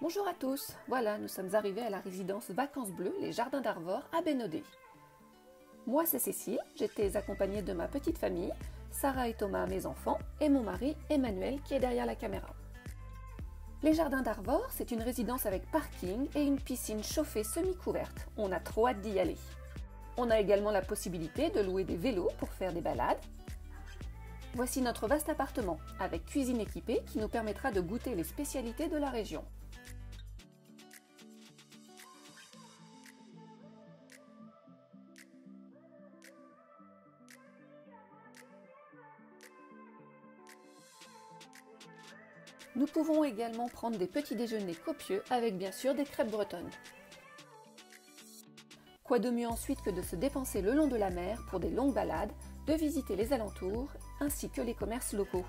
Bonjour à tous, voilà, nous sommes arrivés à la résidence Vacances Bleues, les Jardins d'Arvor à Bénodet. Moi c'est Cécile, j'étais accompagnée de ma petite famille, Sarah et Thomas mes enfants, et mon mari Emmanuel qui est derrière la caméra. Les Jardins d'Arvor, c'est une résidence avec parking et une piscine chauffée semi-couverte, on a trop hâte d'y aller. On a également la possibilité de louer des vélos pour faire des balades. Voici notre vaste appartement, avec cuisine équipée qui nous permettra de goûter les spécialités de la région. Nous pouvons également prendre des petits déjeuners copieux avec bien sûr des crêpes bretonnes. Quoi de mieux ensuite que de se dépenser le long de la mer pour des longues balades, de visiter les alentours ainsi que les commerces locaux.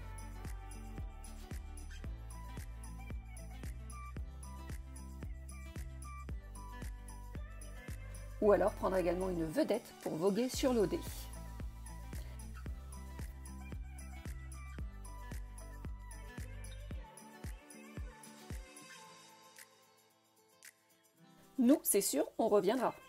Ou alors prendre également une vedette pour voguer sur l'Odé. Nous, c'est sûr, on reviendra.